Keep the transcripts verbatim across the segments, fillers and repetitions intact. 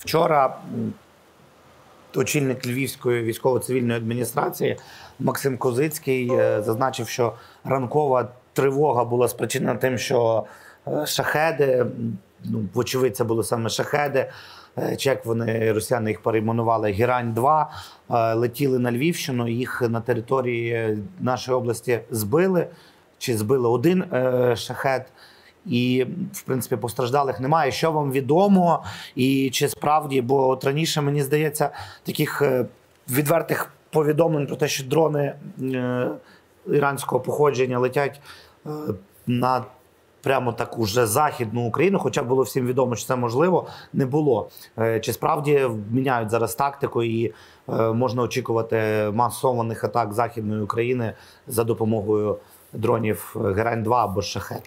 Вчора очільник Львівської військово-цивільної адміністрації Максим Козицький зазначив, що ранкова тривога була спричинена тим, що шахеди, ну, вочевидь, це були саме шахеди, чи як вони, росіяни їх перейменували, Герань два, летіли на Львівщину, їх на території нашої області збили, чи збили один шахед. І, в принципі, постраждалих немає. Що вам відомо? І чи справді, бо от раніше, мені здається, таких відвертих повідомлень про те, що дрони е, іранського походження летять е, на прямо таку вже західну Україну, хоча було всім відомо, що це можливо, не було. Е, чи справді міняють зараз тактику і е, можна очікувати масованих атак Західної України за допомогою дронів Герань два або Шахед?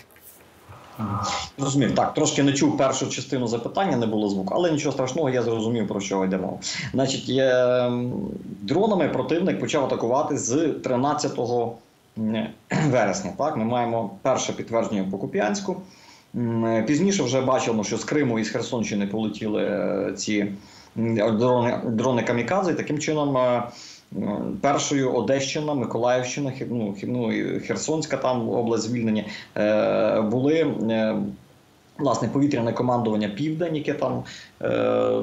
Зрозумів. Так, трошки не чув першу частину запитання, не було звуку, але нічого страшного, я зрозумів, про що йде мова. Значить, є... дронами противник почав атакувати з тринадцятого вересня. Так? Ми маємо перше підтвердження по Куп'янську. Пізніше вже бачимо, що з Криму і з Херсонщини полетіли ці дрони, дрони камікадзе, і таким чином першою Одещина, Миколаївщина, ну, ну, Херсонська там область звільнені, е, були е, власне повітряне командування Південь, яке там е,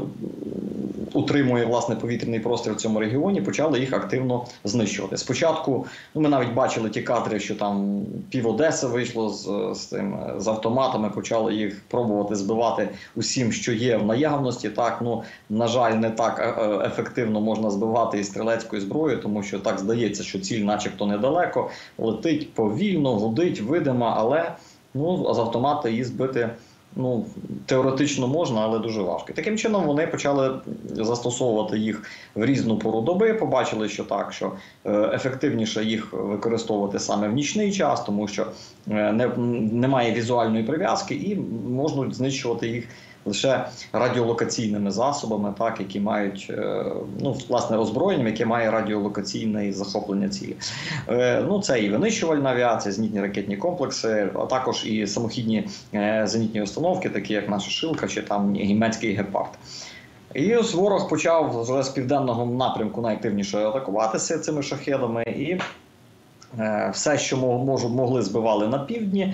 утримує власне повітряний простір в цьому регіоні, почали їх активно знищувати. Спочатку, ну, ми навіть бачили ті кадри, що там пів Одеси вийшло з, з, тим, з автоматами, почали їх пробувати збивати усім, що є в наявності. Так, ну, на жаль, не так ефективно можна збивати і стрілецькою зброєю, тому що так здається, що ціль начебто недалеко, летить повільно, гудить, видима, але ну, з автомата її збити, ну, теоретично можна, але дуже важко. І таким чином вони почали застосовувати їх в різну пору доби, побачили, що так, що ефективніше їх використовувати саме в нічний час, тому що не, немає візуальної прив'язки і можуть знищувати їх лише радіолокаційними засобами, так, які мають, ну, власне, озброєнням, яке має радіолокаційне захоплення цілі. Ну, це і винищувальна авіація, зенітні ракетні комплекси, а також і самохідні зенітні установки, такі як наша Шилка чи там німецький Гепард. І ось ворог почав вже з південного напрямку найактивніше атакуватися цими шахедами, і все, що могли, збивали на півдні,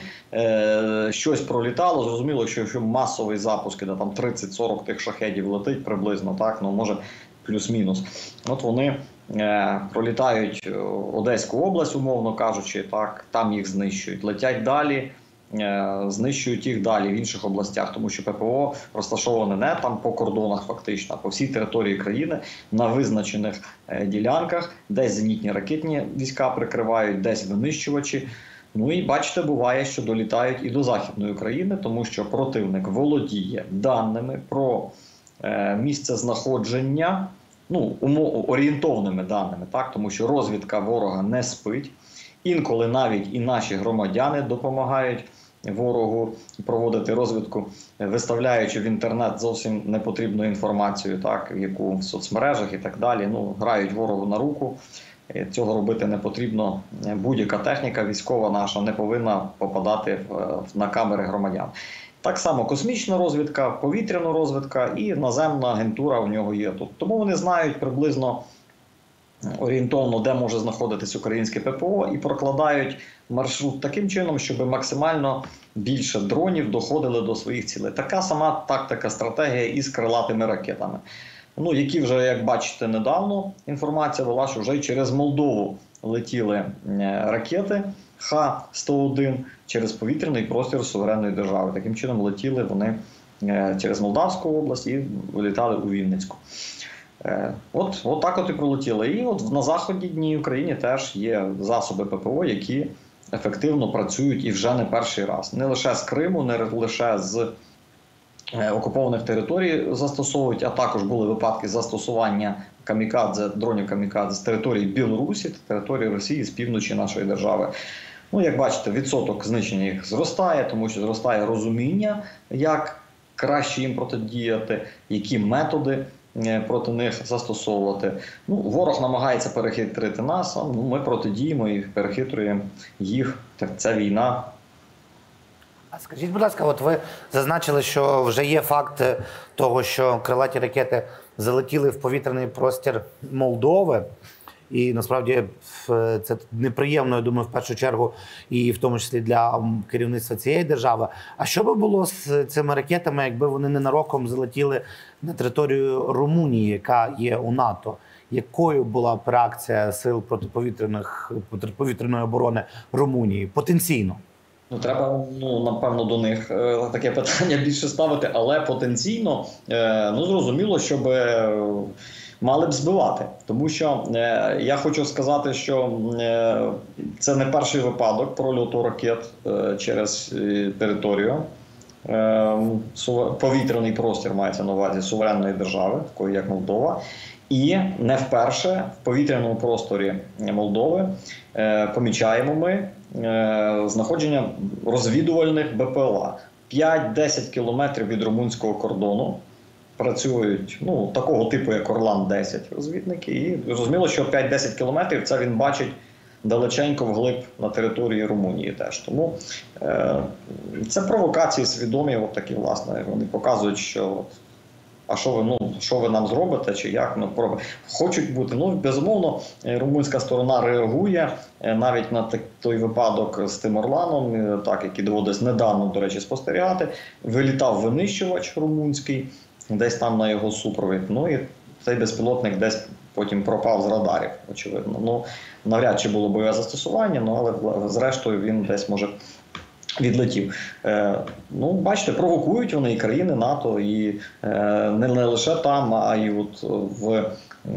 щось пролітало. Зрозуміло, що, що масовий запуск, де там тридцять-сорок тих шахедів летить приблизно, так, ну, може плюс-мінус. От вони е, пролітають Одеську область, умовно кажучи, так, там їх знищують. Летять далі, е, знищують їх далі в інших областях, тому що ППО розташоване не там по кордонах фактично, а по всій території країни, на визначених е, ділянках, десь зенітні ракетні війська прикривають, десь винищувачі. Ну і бачите, буває, що долітають і до Західної України, тому що противник володіє даними про е, місце знаходження, ну, орієнтовними даними, так, тому що розвідка ворога не спить. Інколи навіть і наші громадяни допомагають ворогу проводити розвідку, виставляючи в інтернет зовсім непотрібну інформацію, так, яку в соцмережах і так далі. Ну, грають ворогу на руку. Цього робити не потрібно. Будь-яка техніка військова наша не повинна попадати на камери громадян. Так само космічна розвідка, повітряна розвідка і наземна агентура у нього є тут. Тому вони знають приблизно орієнтовно, де може знаходитись українське ППО, і прокладають маршрут таким чином, щоб максимально більше дронів доходили до своїх цілей. Така сама тактика, стратегія із крилатими ракетами. Ну, які вже, як бачите, недавно інформація була, що вже й через Молдову летіли ракети Х сто один через повітряний простір суверенної держави. Таким чином летіли вони через Молдавську область і вилітали у Вінницьку. От, от так от і пролетіли. І от на заходній Україні теж є засоби ППО, які ефективно працюють і вже не перший раз. Не лише з Криму, не лише з окупованих територій застосовують, а також були випадки застосування камікадзе, дронів камікадзе з території Білорусі та території Росії, з півночі нашої держави. Ну, як бачите, відсоток знищення їх зростає, тому що зростає розуміння, як краще їм протидіяти, які методи проти них застосовувати. Ну, ворог намагається перехитрити нас, а ми протидіємо і перехитрюємо їх. Це війна. А скажіть, будь ласка, от ви зазначили, що вже є факт того, що крилаті ракети залетіли в повітряний простір Молдови. І насправді це неприємно, я думаю, в першу чергу, і в тому числі для керівництва цієї держави. А що би було з цими ракетами, якби вони ненароком залетіли на територію Румунії, яка є у НАТО? Якою була б реакція сил протиповітряних, протиповітряної оборони Румунії потенційно? Ну, треба, ну, напевно, до них е, таке питання більше ставити, але потенційно, е, ну, зрозуміло, щоб е, мали б збивати. Тому що е, я хочу сказати, що е, це не перший випадок прольоту ракет е, через е, територію. Е, повітряний простір мається на увазі суверенної держави, такої як Молдова. І не вперше в повітряному просторі Молдови е, помічаємо ми е, знаходження розвідувальних Б П Л А. п'ять-десять кілометрів від румунського кордону працюють, ну, такого типу, як Орлан десять розвідники. І зрозуміло, що п'ять-десять кілометрів це він бачить далеченько вглиб на території Румунії теж. Тому е, це провокації свідомі, от такі, власне, вони показують, що от, а що ви, ну, що ви нам зробите, чи як? Ну, хочуть бути. Ну, безумовно, румунська сторона реагує навіть на той випадок з тим Орланом, так, який доводилось недавно, до речі, спостерігати. Вилітав винищувач румунський, десь там на його супровід. Ну, і цей безпілотник десь потім пропав з радарів, очевидно. Ну, навряд чи було бойове застосування, ну, але зрештою він десь може відлетів. Е, ну, бачите, провокують вони і країни НАТО, і е, не, не лише там, а й от в, е,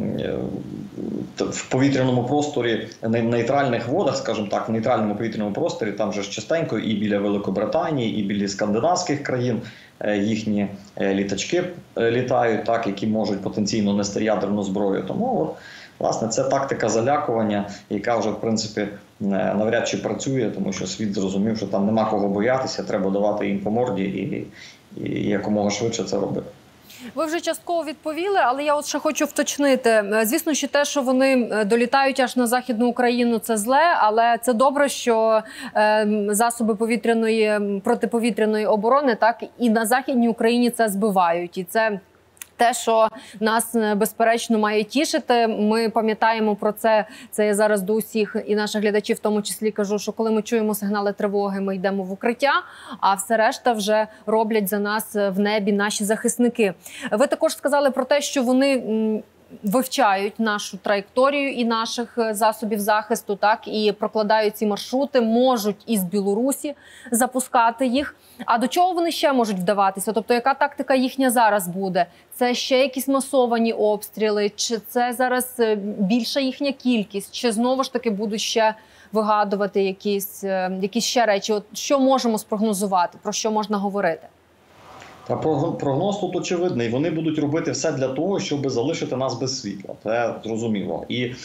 в повітряному просторі, нейтральних водах, скажімо так, в нейтральному повітряному просторі, там же ж частенько і біля Великобританії, і біля скандинавських країн е, їхні е, літачки е, літають, так, які можуть потенційно нести ядерну зброю. Тому от, власне, це тактика залякування, яка вже, в принципі, навряд чи працює, тому що світ зрозумів, що там нема кого боятися, треба давати їм по морді і, і якомога швидше це робити. Ви вже частково відповіли, але я от ще хочу вточнити. Звісно, що те, що вони долітають аж на Західну Україну, це зле, але це добре, що е, засоби повітряної, протиповітряної оборони так і на Західній Україні це збивають. І це те, що нас, безперечно, має тішити. Ми пам'ятаємо про це, це я зараз до усіх і наших глядачів в тому числі кажу, що коли ми чуємо сигнали тривоги, ми йдемо в укриття, а все решта вже роблять за нас в небі наші захисники. Ви також сказали про те, що вони вивчають нашу траєкторію і наших засобів захисту, так, і прокладають ці маршрути, можуть із Білорусі запускати їх. А до чого вони ще можуть вдаватися? Тобто, яка тактика їхня зараз буде? Це ще якісь масовані обстріли? Чи це зараз більша їхня кількість? Чи знову ж таки будуть ще вигадувати якісь, якісь ще речі? От що можемо спрогнозувати? Про що можна говорити? Та прогноз тут очевидний. Вони будуть робити все для того, щоб залишити нас без світла. Це зрозуміло. І е,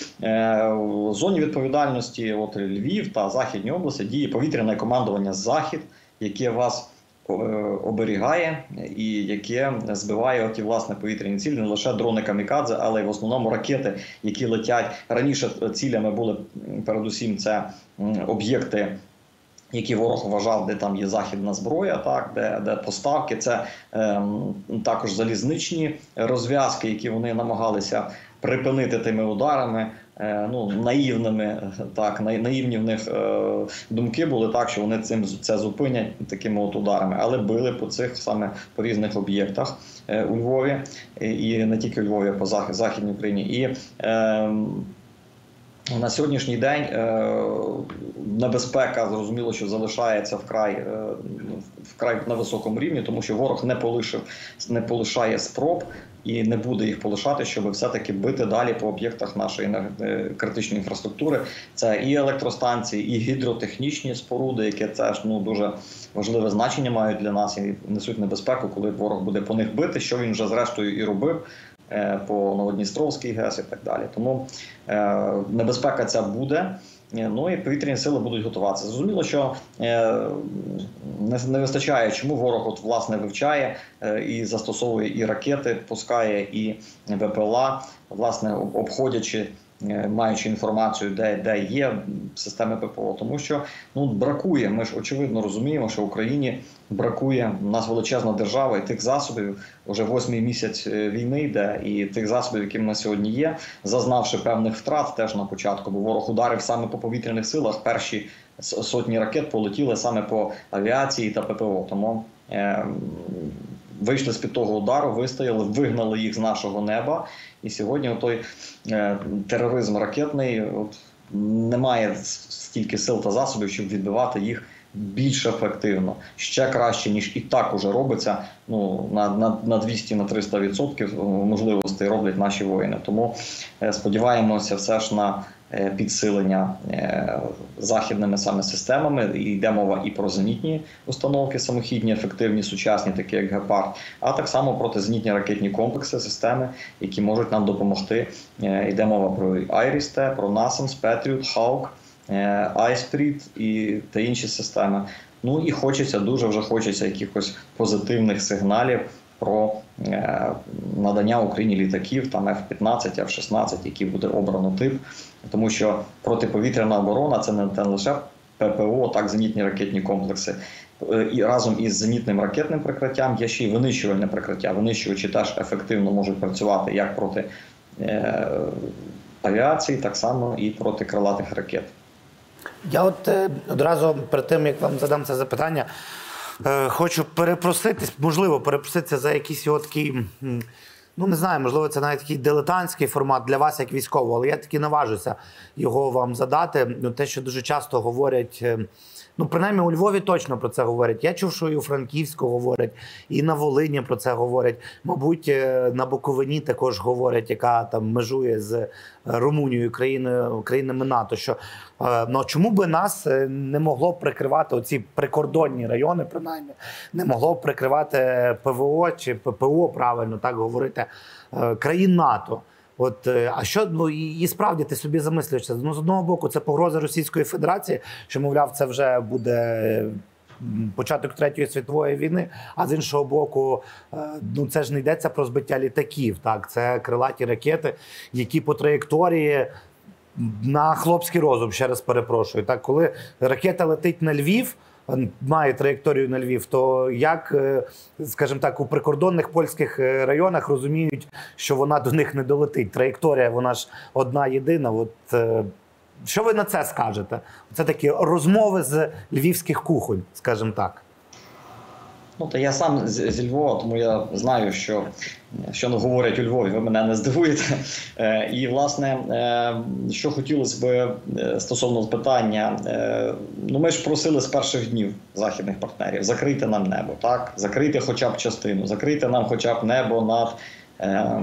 в зоні відповідальності от Львів та Західні області діє повітряне командування «Захід», яке вас е, оберігає і яке збиває оті, власне, повітряні цілі, не лише дрони камікадзе, але й в основному ракети, які летять. Раніше цілями були передусім це об'єкти, які ворог вважав, де там є західна зброя, так, де, де поставки. Це е, також залізничні розв'язки, які вони намагалися припинити тими ударами. Е, ну, наївними, так, наївні в них е, думки були так, що вони цим це зупинять такими от ударами. Але били по цих саме по різних об'єктах е, у Львові, і, і не тільки у Львові, а по захід, Західній Україні. І е, на сьогоднішній день е, небезпека, зрозуміло, що залишається вкрай, е, вкрай на високому рівні, тому що ворог не полишив, не полишає спроб і не буде їх полишати, щоб все-таки бити далі по об'єктах нашої критичної інфраструктури. Це і електростанції, і гідротехнічні споруди, які теж, ну, дуже важливе значення мають для нас і несуть небезпеку, коли ворог буде по них бити, що він вже зрештою і робив по Новодністровській ГЕС і так далі. Тому е, небезпека ця буде, ну і повітряні сили будуть готуватися. Зрозуміло, що е, не, не вистачає, чому ворог от, власне, вивчає е, і застосовує і ракети, пускає, і Б П Л А, власне, обходячи маючи інформацію, де, де є системи ППО. Тому що ну, бракує, ми ж очевидно розуміємо, що Україні бракує, у нас величезна держава і тих засобів, вже восьмий місяць війни йде, і тих засобів, які в нас сьогодні є, зазнавши певних втрат теж на початку, бо ворог ударив саме по повітряних силах, перші сотні ракет полетіли саме по авіації та ППО. Тому е, вийшли з-під того удару, вистояли, вигнали їх з нашого неба. І сьогодні той е, тероризм ракетний, от, немає стільки сил та засобів, щоб відбивати їх більш ефективно, ще краще, ніж і так уже робиться, ну, на, на, на двісті, на триста відсотків можливостей роблять наші воїни. Тому е, сподіваємося все ж на е, підсилення е, західними саме системами. І йде мова і про зенітні установки, самохідні, ефективні, сучасні, такі як «Гепард», а так само протизенітні ракетні комплекси, системи, які можуть нам допомогти. Е, йде мова про «Айріс-Т», про «Насамс», «Петріот», «Хаук», «Айспріт» і та інші системи. Ну і хочеться, дуже вже хочеться якихось позитивних сигналів про е, надання Україні літаків, там еф п'ятнадцять, еф шістнадцять, які буде обрано тип. Тому що протиповітряна оборона – це не, не лише ППО, так, зенітні ракетні комплекси. І разом із зенітним ракетним прикриттям є ще й винищувальне прикриття. Винищувачі теж ефективно можуть працювати як проти е, авіації, так само і проти крилатих ракет. Я от е, одразу перед тим, як вам задам це запитання, е, хочу перепроситись, можливо, перепроситися за якийсь його такий, ну не знаю, можливо, це навіть такий дилетантський формат для вас як військового, але я таки наважуся його вам задати. Ну, те, що дуже часто говорять, е, ну принаймні у Львові точно про це говорять. Я чув, що і у Франківську говорять, і на Волині про це говорять. Мабуть, на Буковині також говорять, яка там межує з Румунією, країною, країнами НАТО, що ну, чому би нас не могло прикривати оці прикордонні райони, принаймні, не могло прикривати ПВО чи ППО, правильно так говорити, країн НАТО. От, а що, ну, і, і справді ти собі замислюєшся, ну, з одного боку це погроза Російської Федерації, що, мовляв, це вже буде початок Третьої світової війни, а з іншого боку, ну, це ж не йдеться про збиття літаків, так, це крилаті ракети, які по траєкторії на хлопський розум, ще раз перепрошую, так, коли ракета летить на Львів, має траєкторію на Львів, то як, скажімо так, у прикордонних польських районах розуміють, що вона до них не долетить? Траєкторія, вона ж одна єдина. От, що ви на це скажете? Це такі розмови з львівських кухонь, скажімо так. Ну, та я сам з, зі Львова, тому я знаю, що, що ну, говорять у Львові, ви мене не здивуєте. Е, і, власне, е, що хотілося б стосовно питання, е, ну, ми ж просили з перших днів західних партнерів, закрийте нам небо, так? Закрийте хоча б частину, закрийте нам хоча б небо над е,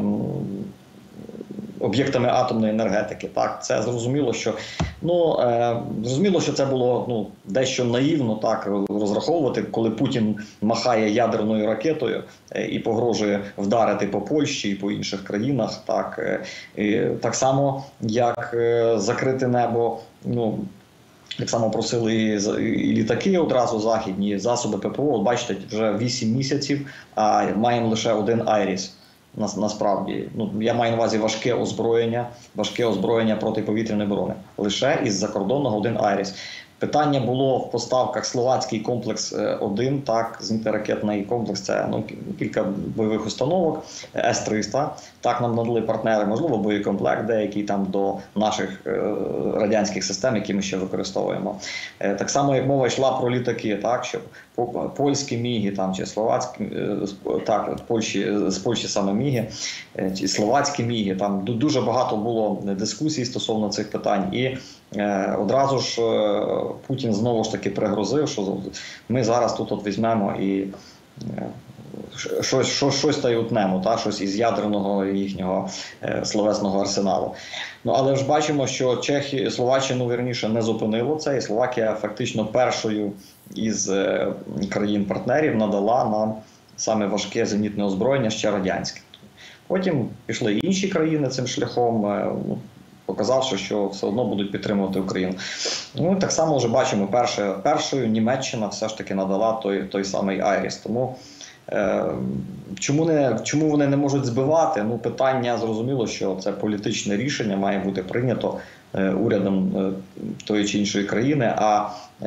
об'єктами атомної енергетики. Так, це зрозуміло, що ну е, зрозуміло, що це було ну дещо наївно так розраховувати, коли Путін махає ядерною ракетою е, і погрожує вдарити по Польщі і по інших країнах. Так, е, і, так само як е, закрити небо. Ну так само просили і, і літаки одразу західні, і засоби ППО. От бачите, вже вісім місяців, а маємо лише один «Айріс». Насправді, ну, я маю на увазі важке озброєння, важке озброєння протиповітряної оборони. Лише із закордонного один «Айріс». Питання було в поставках словацький комплекс один, так, зенітно-ракетний комплекс, це ну, кілька бойових установок, С триста, так нам надали партнери, можливо, боєкомплект деякий там до наших е, радянських систем, які ми ще використовуємо. Е, так само, як мова йшла про літаки, так, щоб польські міги там, чи словацькі, е, так, Польщі, з Польщі саме міги, е, чи словацькі міги, там дуже багато було дискусій стосовно цих питань. І е, одразу ж е, Путін знову ж таки пригрозив, що ми зараз тут от візьмемо і е, щось, щось, щось та й утнемо, та, щось із ядерного їхнього е, словесного арсеналу. Ну, але ж бачимо, що Чехія, Словаччину, вірніше, не зупинило це, і Словакія фактично першою із е, країн-партнерів надала нам саме важке зенітне озброєння, ще радянське. Потім пішли інші країни цим шляхом, е, показавши, що все одно будуть підтримувати Україну. Ну, так само вже бачимо, перше, першою Німеччина все ж таки надала той, той самий «Айріс». Тому Чому, не, чому вони не можуть збивати? Ну, питання зрозуміло, що це політичне рішення має бути прийнято урядом тої чи іншої країни, а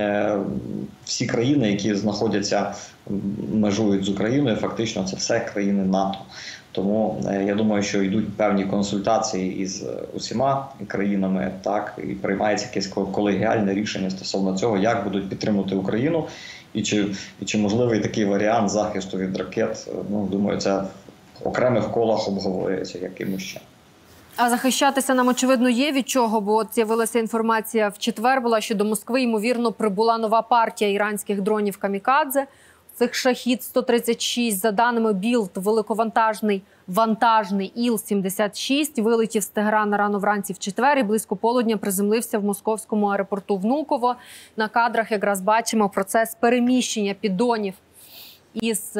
всі країни, які знаходяться, межують з Україною, фактично це все країни НАТО. Тому я думаю, що йдуть певні консультації із усіма країнами, так, і приймається якесь колегіальне рішення стосовно цього, як будуть підтримувати Україну, і чи, і чи можливий такий варіант захисту від ракет. Ну, думаю, це в окремих колах обговорюється якимось ще. А захищатися нам, очевидно, є від чого, бо от з'явилася інформація в четвер була, що до Москви, ймовірно, прибула нова партія іранських дронів «Камікадзе». Цих «Шахід сто тридцять шість», за даними Білд, великовантажний вантажний Іл сімдесят шість вилетів з Тегерана рано вранці в четвер і близько полудня приземлився в московському аеропорту Внуково. На кадрах якраз бачимо процес переміщення піддонів із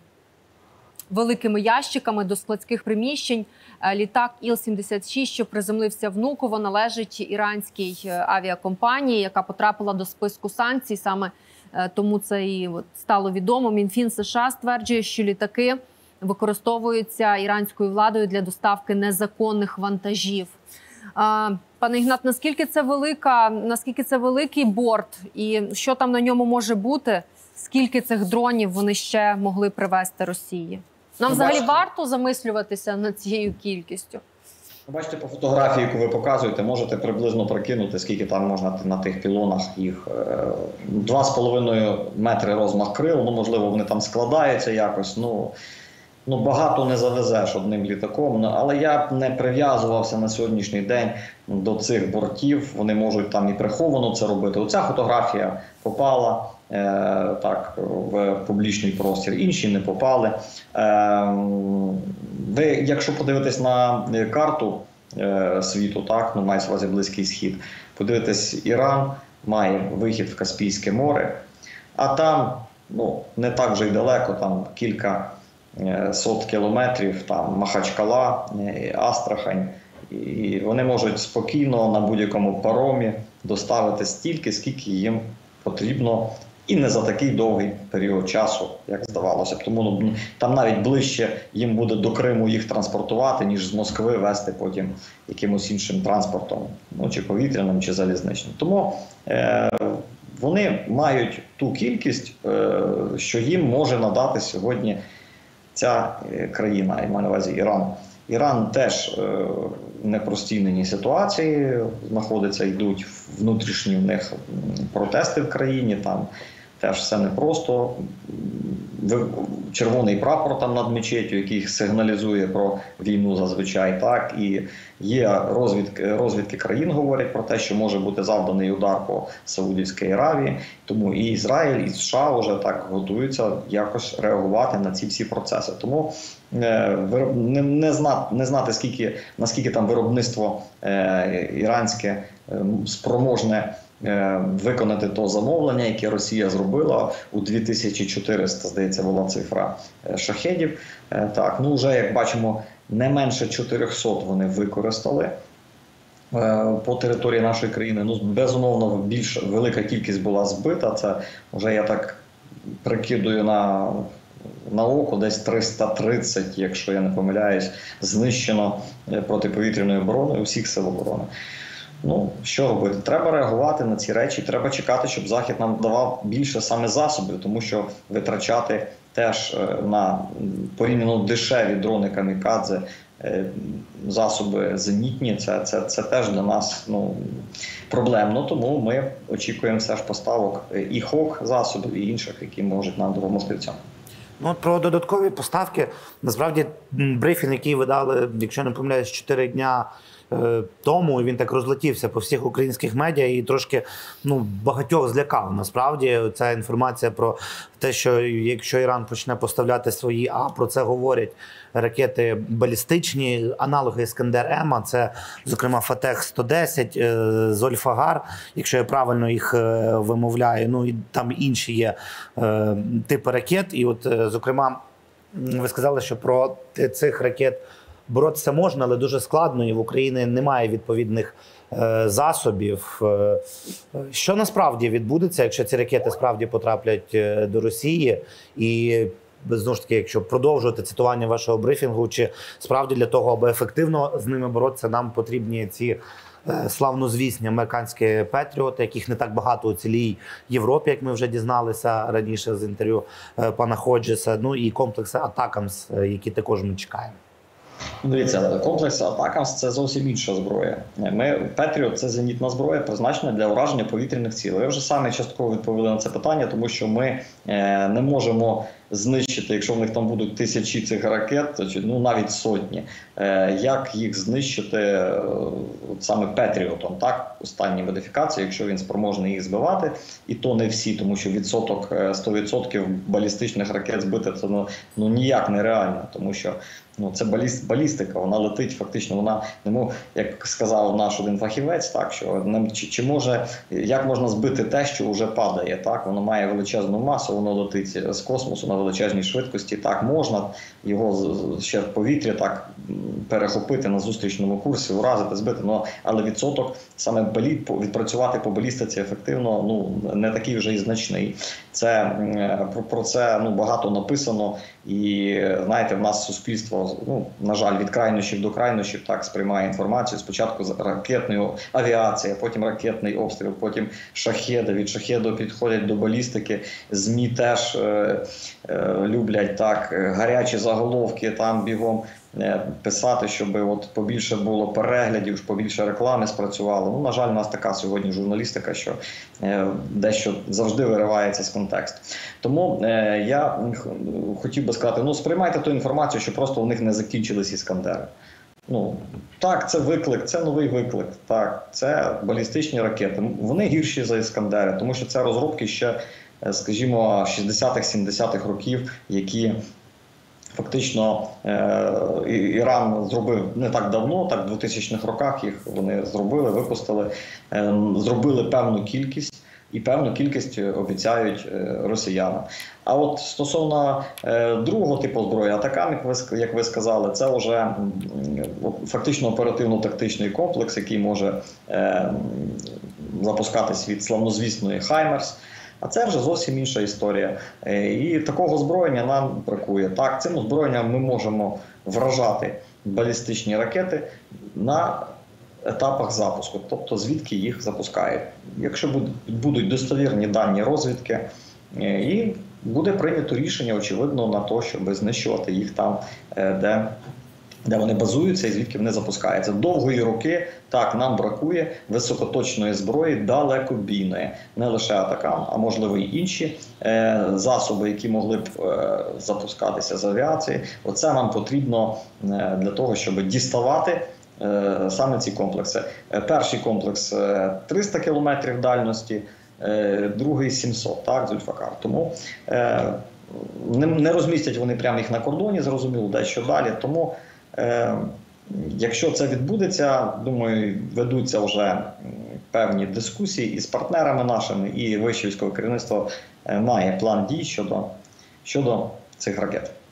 великими ящиками до складських приміщень. Літак Іл сімдесят шість, що приземлився в Внуково, належить іранській авіакомпанії, яка потрапила до списку санкцій. Саме тому це і стало відомо. Мінфін США стверджує, що літаки використовуються іранською владою для доставки незаконних вантажів. Пане Ігнат, наскільки це велика, наскільки це великий борт і що там на ньому може бути? Скільки цих дронів вони ще могли привезти Росії? Нам взагалі бачите, варто замислюватися над цією кількістю? Бачите, по фотографії, яку ви показуєте, можете приблизно прикинути, скільки там можна на тих пілонах їх. Два з половиною метри розмах крил, ну, можливо, вони там складаються якось, ну, ну багато не завезеш одним літаком, але я б не прив'язувався на сьогоднішній день до цих бортів, вони можуть там і приховано це робити. Оця фотографія попала е, так, в публічний простір, інші не попали. Е, ви, якщо подивитесь на карту е, світу, так, ну, мається на увазі Близький Схід, подивитесь, Іран має вихід в Каспійське море, а там, ну, не так вже й далеко, там кілька сот кілометрів, там Махачкала, Астрахань, і вони можуть спокійно на будь-якому паромі доставити стільки, скільки їм потрібно, і не за такий довгий період часу, як здавалося б. Тому ну, там навіть ближче їм буде до Криму їх транспортувати, ніж з Москви везти потім якимось іншим транспортом, ну, чи повітряним, чи залізничним. Тому е, вони мають ту кількість, е, що їм може надати сьогодні ця країна, я маю на увазі Іран. Іран теж е, в непростій нині ситуації знаходиться, йдуть внутрішні в них протести в країні, там теж все непросто. Червоний прапор там над мечетю, який сигналізує про війну зазвичай, так, і є розвідки, розвідки країн говорять про те, що може бути завданий удар по Саудівській Аравії, тому і Ізраїль, і США вже так готуються якось реагувати на ці всі процеси. Тому е, не, не, знати, не знати, скільки, наскільки там виробництво е, іранське е, спроможне виконати то замовлення, яке Росія зробила у дві тисячі чотириста, здається, була цифра шахедів. Так, ну вже, як бачимо, не менше чотирьохсот вони використали по території нашої країни. Ну, безумовно, більш велика кількість була збита. Це вже, я так прикидую на, на око, десь триста тридцять, якщо я не помиляюсь, знищено протиповітряною обороною усіх сил оборони. Ну, що робити? Треба реагувати на ці речі, треба чекати, щоб Захід нам давав більше саме засобів, тому що витрачати теж на порівняно дешеві дрони камікадзе засоби зенітні, це, це, це теж для нас, ну, проблемно, тому ми очікуємо все ж поставок і ХОК засобів, і інших, які можуть нам допомогти в цьому. Ну, про додаткові поставки, насправді, брифінг, який ви дали, якщо не помиляюсь, чотири дня тому, він так розлетівся по всіх українських медіа і трошки, ну, багатьох злякав. Насправді, ця інформація про те, що якщо Іран почне поставляти свої, а про це говорять ракети балістичні, аналоги Іскандер-М, а це, зокрема, Фатех сто десять, Зольфагар, якщо я правильно їх вимовляю, ну, і там інші є типи ракет. І от, зокрема, ви сказали, що про цих ракет боротися можна, але дуже складно, і в Україні немає відповідних е, засобів. Е, що насправді відбудеться, якщо ці ракети справді потраплять е, до Росії? І знову ж таки, якщо продовжувати цитування вашого брифінгу, чи справді для того, аби ефективно з ними боротися, нам потрібні ці славнозвісні американські патріоти, яких не так багато у цілій Європі, як ми вже дізналися раніше з інтерв'ю пана Ходжеса, ну і комплекси Атакамс, які також ми чекаємо. Дивіться, комплекс Атакамс – це зовсім інша зброя. Ми, Петріот – це зенітна зброя, призначена для ураження повітряних цілей. Ви вже самі частково відповіли на це питання, тому що ми е, не можемо знищити, якщо в них там будуть тисячі цих ракет, ну навіть сотні, е, як їх знищити е, саме Петріотом, так, останній модифікації, якщо він спроможний їх збивати, і то не всі, тому що відсоток, сто відсотків балістичних ракет збити – це ну, ну ніяк нереально, тому що ну, це баліст, балістика, вона летить фактично, вона, ну, як сказав наш один фахівець, так, що не, чи, чи може, як можна збити те, що вже падає, так, воно має величезну масу, воно летить з космосу на величезній швидкості, так, можна його ще в повітрі так перехопити на зустрічному курсі, уразити, збити, ну, але відсоток саме баліт, відпрацювати по балістиці ефективно, ну, не такий вже і значний. Це, про, про це, ну, багато написано, і, знаєте, в нас суспільство, ну, на жаль, від крайнощів до крайнощів так сприймає інформацію. Спочатку ракетної авіації, потім ракетний обстріл, потім шахеди. Від шахеду підходять до балістики. ЗМІ теж е, е, люблять так гарячі заголовки, там бігом е, писати, щоб от побільше було переглядів, побільше реклами спрацювало. Ну, на жаль, у нас така сьогодні журналістика, що е, дещо завжди виривається з контексту. Тому е, я хотів би сказати, ну, сприймайте ту інформацію, що просто у них не закінчились іскандери. Ну, так, це виклик, це новий виклик, так, це балістичні ракети. Вони гірші за іскандери, тому що це розробки ще, скажімо, шістдесятих-сімдесятих років, які фактично е, Іран зробив не так давно, так в двохтисячних роках їх вони зробили, випустили, е, зробили певну кількість. І певну кількість обіцяють е, росіянам. А от стосовно е, другого типу зброї, Атакам, як ви, як ви сказали, це вже м, фактично оперативно-тактичний комплекс, який може е, запускатись від славнозвісної Хаймерс. А це вже зовсім інша історія. Е, і такого озброєння нам бракує. Так, цим озброєнням ми можемо вражати балістичні ракети на етапах запуску, тобто звідки їх запускають. Якщо будуть достовірні дані розвідки, і буде прийнято рішення, очевидно, на те, щоб знищувати їх там, де, де вони базуються і звідки вони запускаються. Довгої руки, так, нам бракує високоточної зброї, далекобійної. Не лише Атакам, а можливо і інші е, засоби, які могли б е, запускатися з авіації. Оце нам потрібно е, для того, щоб діставати саме ці комплекси. Перший комплекс триста кілометрів дальності, другий сімсот, так, Зульфакар. Тому е, не, не розмістять вони прямо їх на кордоні, зрозуміло, дещо далі. Тому, е, якщо це відбудеться, думаю, ведуться вже певні дискусії із партнерами нашими, і вище військове керівництво має план дій щодо, щодо цих ракет.